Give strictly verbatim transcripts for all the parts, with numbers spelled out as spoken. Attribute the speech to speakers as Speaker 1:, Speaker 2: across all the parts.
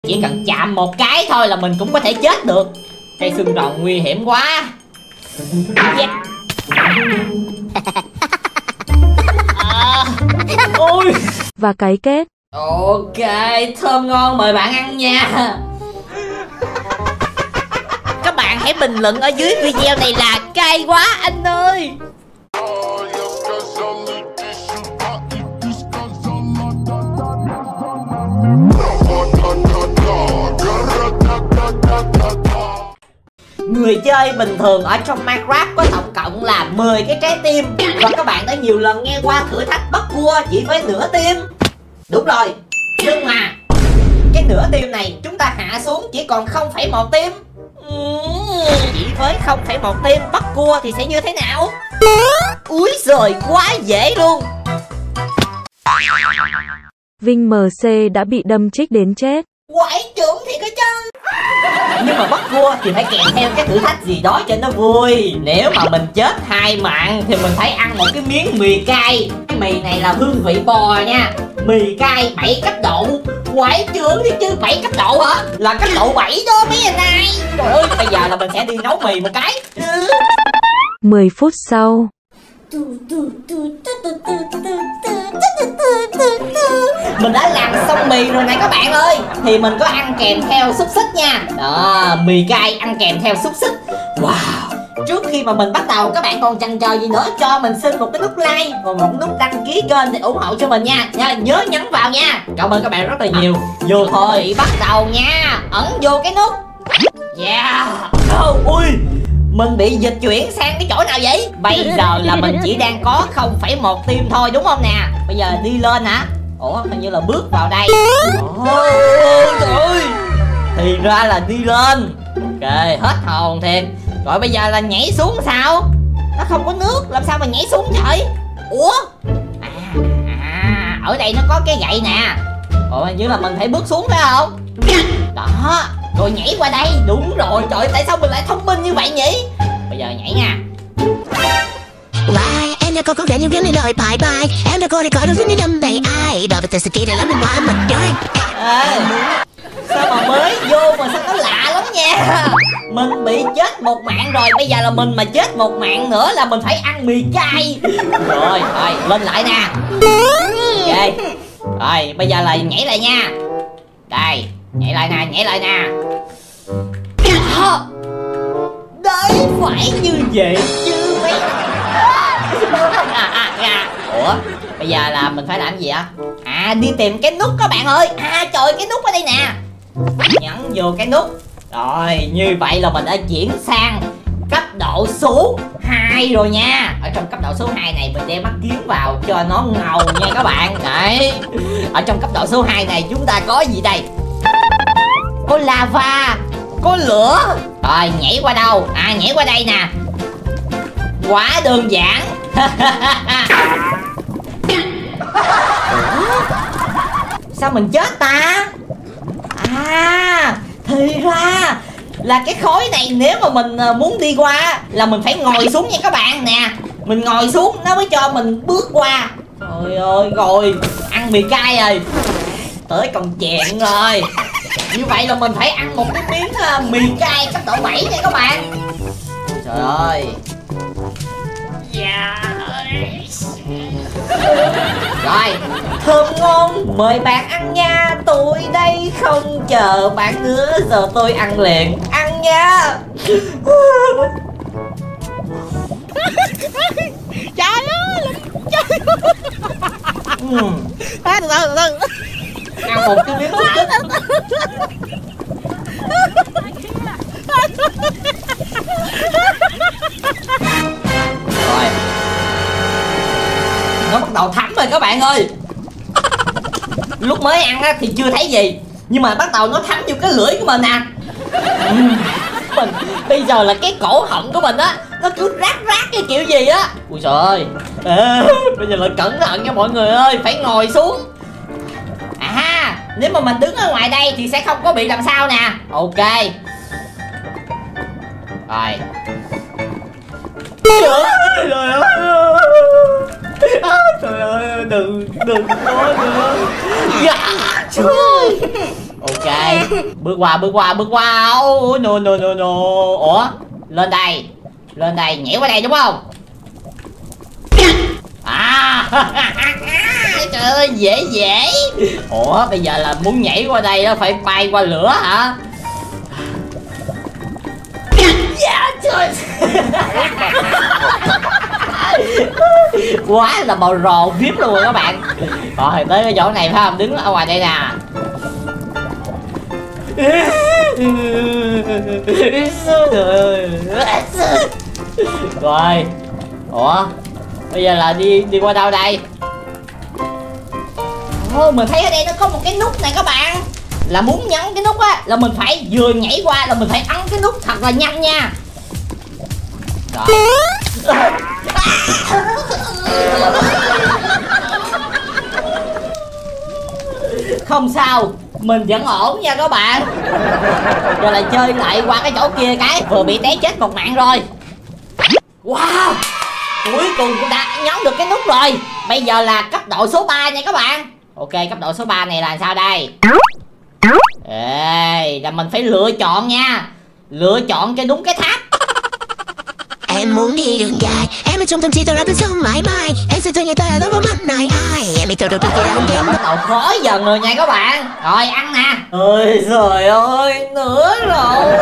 Speaker 1: Chỉ cần chạm một cái thôi là mình cũng có thể chết được. Cây xương rồng nguy hiểm quá. Yeah. À, ôi.
Speaker 2: Và cái kết.
Speaker 1: Ok, thơm ngon, mời bạn ăn nha. Các bạn hãy bình luận ở dưới video này là cay quá anh ơi. Người chơi bình thường ở trong Minecraft có tổng cộng là mười cái trái tim. Và các bạn đã nhiều lần nghe qua thử thách bắt cua chỉ với nửa tim. Đúng rồi, nhưng mà cái nửa tim này chúng ta hạ xuống chỉ còn không phẩy một tim. Chỉ với không phẩy một tim bắt cua thì sẽ như thế nào? Úi giời, quá dễ luôn.
Speaker 2: Vinh em xê đã bị đâm trích đến chết.
Speaker 1: Quái trưởng thì có chứ. Nhưng mà bắt cua thì phải kèm theo cái thử thách gì đó cho nó vui. Nếu mà mình chết hai mạng thì mình phải ăn một cái miếng mì cay. Cái mì này là hương vị bò nha. Mì cay bảy cấp độ. Quái trưởng thì chứ bảy cấp độ hả? Là cấp độ bảy đó mấy anh này. Trời ơi, bây giờ là mình sẽ đi nấu mì một cái.
Speaker 2: mười phút sau.
Speaker 1: Mình đã làm xong mì rồi này các bạn ơi. Thì mình có ăn kèm theo xúc xích nha. Đó, mì cay ăn kèm theo xúc xích. Wow. Trước khi mà mình bắt đầu, các bạn còn chần chờ gì nữa, cho mình xin một cái nút like và một nút đăng ký kênh để ủng hộ cho mình nha. Nha, nhớ nhấn vào nha. Cảm ơn các bạn rất là nhiều. Vô thôi, bắt đầu nha. Ấn vô cái nút. Yeah. Oh, ui, mình bị dịch chuyển sang cái chỗ nào vậy? Bây giờ là mình chỉ đang có không phẩy một tim thôi đúng không nè? Bây giờ đi lên hả? Ủa, hình như là bước vào đây. Ôi trời ơi, thì ra là đi lên. Ok, hết hồn thiệt. Rồi bây giờ là nhảy xuống sao? Nó không có nước, làm sao mà nhảy xuống vậy? Ủa? À, à, ở đây nó có cái gậy nè. Ủa, hình như là mình phải bước xuống phải không? Đó, rồi nhảy qua đây. Đúng rồi, trời, tại sao mình lại thông minh như vậy nhỉ? Bây giờ nhảy nha.
Speaker 3: Why? Em đã có con gái nhưng viết lên đời bye bye. Em đã có để có được những năm đầy ai. Đó là sự kiện để lắm mình ngoan mặt trời.
Speaker 1: Ê, sao mà mới vô mà sao nó lạ lắm nha. Mình bị chết một mạng rồi. Bây giờ là mình mà chết một mạng nữa là mình phải ăn mì cay. Rồi, rồi, lên lại nè. Ok. Rồi, bây giờ là nhảy lại nha. Đây, nhảy lại nè, nhảy lại nè. Đấy, phải như vậy chứ mấy. À, à, à. Ủa, bây giờ là mình phải làm gì á? À, đi tìm cái nút các bạn ơi. À trời, cái nút ở đây nè. Nhấn vô cái nút. Rồi, như vậy là mình đã chuyển sang cấp độ số hai rồi nha. Ở trong cấp độ số hai này mình đem mắt kiếm vào cho nó ngầu nha các bạn. Đấy. Ở trong cấp độ số hai này chúng ta có gì đây? Có lava, có lửa. Rồi, nhảy qua đâu? À, nhảy qua đây nè. Quá đơn giản. Sao mình chết ta? À, thì ra là cái khối này nếu mà mình muốn đi qua là mình phải ngồi xuống nha các bạn nè. Mình ngồi xuống nó mới cho mình bước qua. Trời ơi, rồi ăn mì cay rồi. Tới công chuyện rồi. Như vậy là mình phải ăn một cái miếng uh, mì cay cấp độ bảy nha các bạn. Trời ơi. Yeah. Rồi, thơm ngon, mời bạn ăn nha. Tôi đây không chờ bạn nữa, giờ tôi ăn liền. Ăn nha.
Speaker 4: Trời ơi, trời ơi.
Speaker 1: Ừ.
Speaker 4: À, từ từ, từ từ.
Speaker 1: Ăn một cái miếng xúc xích. Rồi, nó bắt đầu thấm rồi các bạn ơi. Lúc mới ăn á, thì chưa thấy gì, nhưng mà bắt đầu nó thấm vô cái lưỡi của mình nè. Mình bây giờ là cái cổ họng của mình á, nó cứ rát rát cái kiểu gì á. Ui trời ơi. À, bây giờ là cẩn thận nha mọi người ơi, phải ngồi xuống. À, nếu mà mình đứng ở ngoài đây thì sẽ không có bị làm sao nè. Ok. Rồi. Trời ơi, trời ơi. À, trời ơi, đừng, đừng có nữa. Dạ, trời. Ok. Bước qua bước qua bước qua. Oh, no no no no. Ủa, lên đây. Lên đây, nhảy qua đây đúng không? À. Trời ơi, dễ dễ. Ủa, bây giờ là muốn nhảy qua đây đó phải bay qua lửa hả? Dạ trời. Quá là màu rồ vip luôn rồi các bạn. Rồi tới cái chỗ này phải không? Đứng ở ngoài đây nè. Rồi. Ủa, bây giờ là đi đi qua đâu đây? Ồ, mình thấy ở đây nó có một cái nút này các bạn. Là muốn nhấn cái nút á là mình phải vừa nhảy qua là mình phải ấn cái nút thật là nhanh nha. Rồi. Không sao, mình vẫn ổn nha các bạn. Giờ lại chơi lại qua cái chỗ kia cái. Vừa bị té chết một mạng rồi. Wow, cuối cùng cũng đã nhấn được cái nút rồi. Bây giờ là cấp độ số ba nha các bạn. Ok, cấp độ số ba này là sao đây? Ê, là mình phải lựa chọn nha. Lựa chọn cho đúng cái tháp.
Speaker 3: Em muốn đi đường dài, em ở trong tâm trí tôi đã cứ sống mãi mãi. Em sẽ cho người ta là đối với mắt này ai. Em bị tôi được tôi ăn game.
Speaker 1: Bắt đầu khó dần rồi nha các bạn. Rồi ăn nè. Ôi trời ơi, nữa rồi.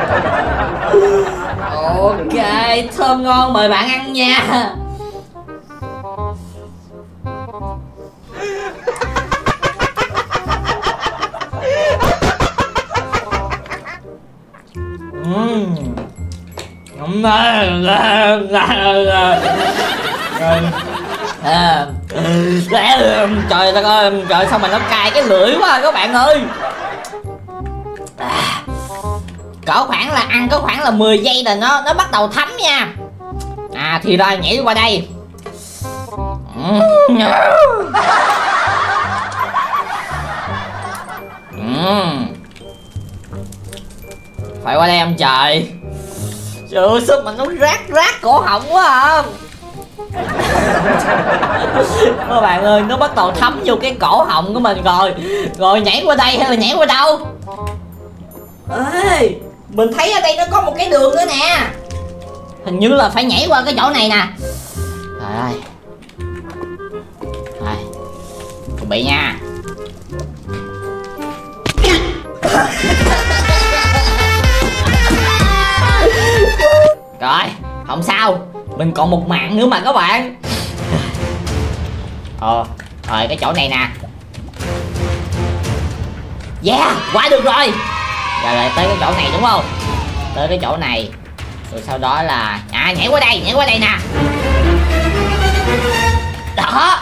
Speaker 1: Ok, thơm ngon mời bạn ăn nha. Uhm. À, trời đất ơi, trời sao mà nó cay cái lưỡi quá các bạn ơi. À, cỡ khoảng là ăn có khoảng là mười giây là nó nó bắt đầu thấm nha. À thì rồi nhảy qua đây. Phải qua đây ông trời. Trời ơi sao mà nó rát rát cổ họng quá à. Các bạn ơi, nó bắt đầu thấm vô cái cổ họng của mình rồi. Rồi nhảy qua đây hay là nhảy qua đâu? Ê, mình thấy ở đây nó có một cái đường nữa nè. Hình như là phải nhảy qua cái chỗ này nè. Trời ơi. Rồi, chuẩn bị nha. Rồi, không sao. Mình còn một mạng nữa mà các bạn. Ờ, rồi cái chỗ này nè. Yeah, qua được rồi. Giờ lại tới cái chỗ này đúng không? Tới cái chỗ này. Rồi sau đó là à, nhảy qua đây, nhảy qua đây nè. Đó.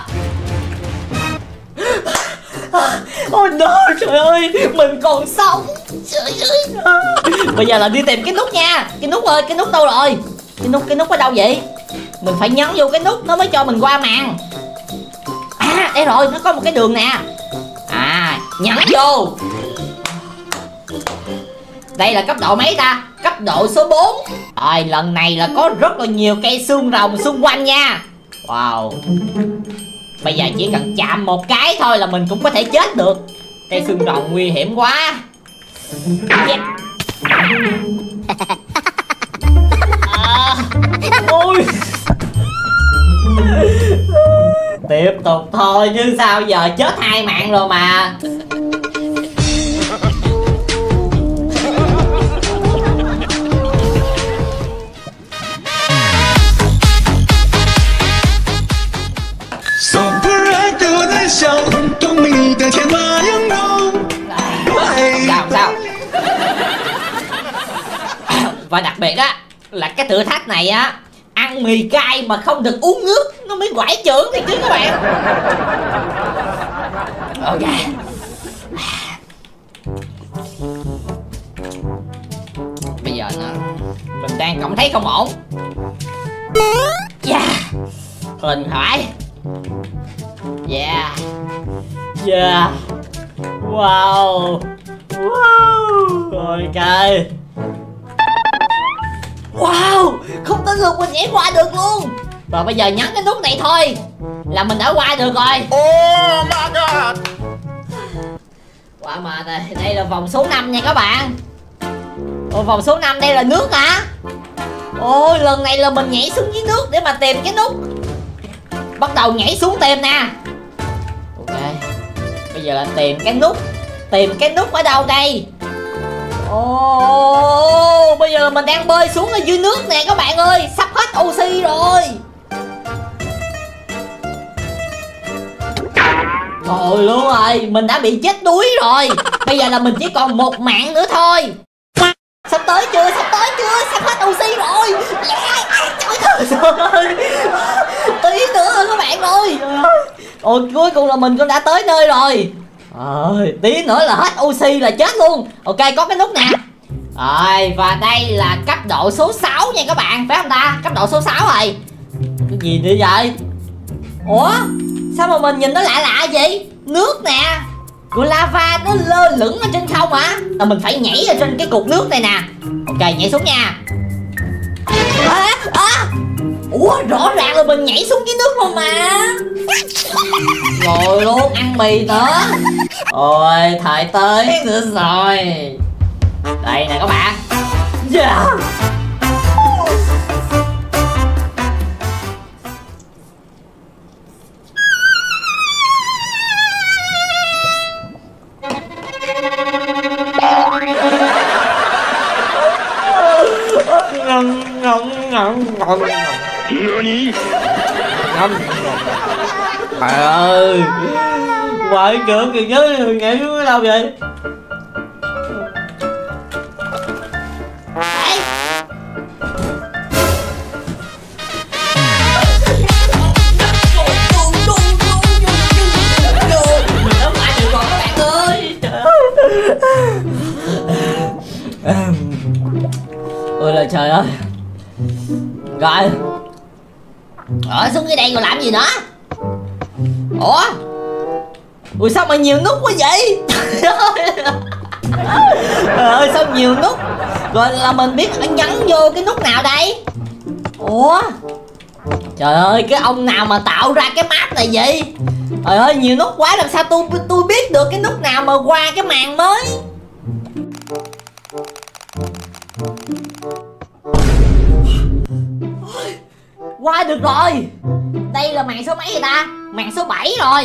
Speaker 1: Ôi no, trời ơi, mình còn sống. Trời ơi. Bây giờ là đi tìm cái nút nha. Cái nút ơi, cái nút đâu rồi? Cái nút, cái nút ở đâu vậy? Mình phải nhấn vô cái nút nó mới cho mình qua màn. À, đây rồi, nó có một cái đường nè. À, nhấn vô. Đây là cấp độ mấy ta? Cấp độ số bốn. Rồi, lần này là có rất là nhiều cây xương rồng xung quanh nha. Wow. Bây giờ chỉ cần chạm một cái thôi là mình cũng có thể chết được. Cây xương rồng nguy hiểm quá. Yeah. À, ôi. Tiếp tục thôi chứ sao giờ, chết hai mạng rồi mà. Sao sao. Và đặc biệt á là cái thử thách này á, ăn mì cay mà không được uống nước nó mới quải trưởng thì chứ các bạn. Ok. Bây giờ nó mình đang cảm thấy không ổn. Yeah. Mình phải. Yeah. Yeah. Wow. Wow. Ok. Wow, không tin luôn mình nhảy qua được luôn. Và bây giờ nhấn cái nút này thôi là mình đã qua được rồi.
Speaker 4: Oh my god.
Speaker 1: Quá mệt rồi. Đây là vòng số năm nha các bạn. Ồ, vòng số năm đây là nước hả? Ôi, lần này là mình nhảy xuống dưới nước để mà tìm cái nút. Bắt đầu nhảy xuống tìm nè. Ok, bây giờ là tìm cái nút. Tìm cái nút ở đâu đây? Ồ, bây giờ là mình đang bơi xuống ở dưới nước nè các bạn ơi. Sắp hết oxy rồi. Trời luôn rồi, mình đã bị chết đuối rồi. Bây giờ là mình chỉ còn một mạng nữa thôi. Sắp tới chưa, sắp tới chưa, sắp hết oxy rồi. Yeah. Trời ơi, tí nữa rồi các bạn ơi. Ôi, cuối cùng là mình cũng đã tới nơi rồi. Rồi, tí nữa là hết oxy là chết luôn. Ok, có cái nút nè. Rồi, và đây là cấp độ số sáu nha các bạn, phải không ta? Cấp độ số sáu rồi. Cái gì nữa vậy? Ủa, sao mà mình nhìn nó lạ lạ vậy? Nước nè, của lava nó lơ lửng ở trên không hả? Là mình phải nhảy ở trên cái cục nước này nè. Ok, nhảy xuống nha. À, à. Ủa, rõ ràng là mình nhảy xuống dưới nước rồi mà. Rồi luôn, ăn mì nữa. Ôi, thời tới nữa rồi. Đây nè các bạn. Yeah. Ngâm ngâm ngâm ngâm ngâm. Trời ơi, quậy trưởng kìa chứ, nhảy xuống ở đâu vậy? Mình đã phải được rồi các bạn ơi. Ôi là trời ơi. Rồi. Ở xuống dưới đây rồi làm gì nữa? Ủa? Ui sao mà nhiều nút quá vậy? Trời ơi sao nhiều nút. Rồi là mình biết nhấn vô cái nút nào đây? Ủa? Trời ơi cái ông nào mà tạo ra cái map này vậy? Trời ơi nhiều nút quá, làm sao tôi tôi biết được cái nút nào mà qua cái màn mới? Qua được rồi. Đây là màn số mấy vậy ta? Màn số bảy rồi.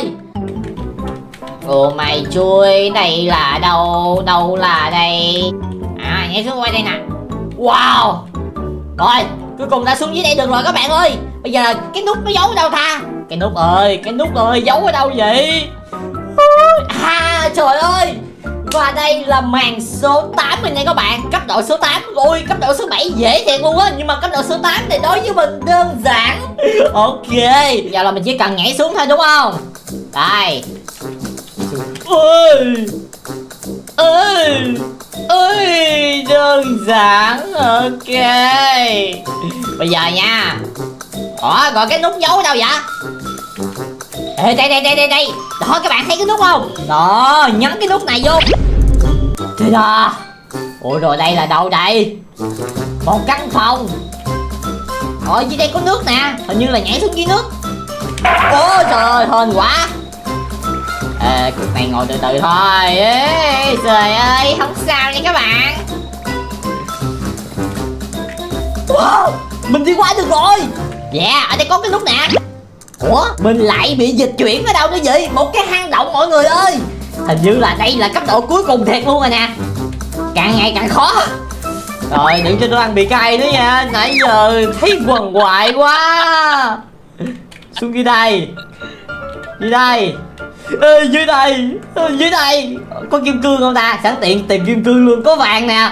Speaker 1: Ồ mày chui, đây là đâu? Đâu là đây? À nhảy xuống qua đây nè. Wow. Rồi cuối cùng đã xuống dưới đây được rồi các bạn ơi. Bây giờ là cái nút nó giấu ở đâu ta? Cái nút ơi, cái nút ơi, giấu ở đâu vậy? À trời ơi. Và đây là màn số tám rồi nha các bạn. Cấp độ số tám. Ôi cấp độ số bảy dễ thiệt luôn á. Nhưng mà cấp độ số tám thì đối với mình đơn giản. Ok, giờ là mình chỉ cần nhảy xuống thôi đúng không? Đây. Ôi ơi ơi đơn giản. Ok. Bây giờ nha. Ủa gọi cái nút giấu ở đâu vậy? Ê đây đây đây đây đây. Đó các bạn thấy cái nút không? Đó nhấn cái nút này vô. Trời ơi. Ủa rồi đây là đâu đây? Một căn phòng. Ôi dưới đây có nước nè. Hình như là nhảy xuống dưới nước. Ôi trời ơi hên quá. Ê cuộc này ngồi từ từ thôi. Ê trời ơi không sao nha các bạn. Wow, mình đi qua được rồi. Yeah ở đây có cái nút nè. Ủa mình lại bị dịch chuyển ở đâu nữa vậy? Một cái hang động mọi người ơi. Hình như là đây là cấp độ cuối cùng thiệt luôn rồi nè. Càng ngày càng khó. Rồi đừng cho tôi ăn bị cay nữa nha. Nãy giờ thấy quần hoài quá. Xuống dưới đây. Dưới đây. Ê, dưới đây. Ê, dưới đây. Có kim cương không ta? Sẵn tiện tìm kim cương luôn. Có vàng nè.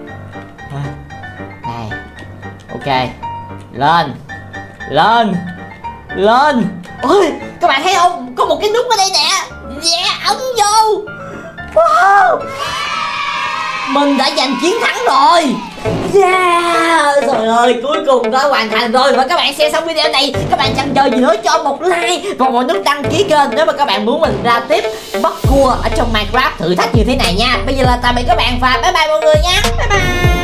Speaker 1: Đây. Ok. Lên. Lên. Lên. Ôi các bạn thấy không? Có một cái nút ở đây nè. Yeah ấn vô. Wow. Mình đã giành chiến thắng rồi. Yeah. Trời ơi cuối cùng đã hoàn thành rồi. Và các bạn xem xong video này, các bạn chần chờ gì nữa cho một like và một nút đăng ký kênh nếu mà các bạn muốn mình ra tiếp bắt cua ở trong Minecraft thử thách như thế này nha. Bây giờ là tạm biệt các bạn và bye bye mọi người nha. Bye bye.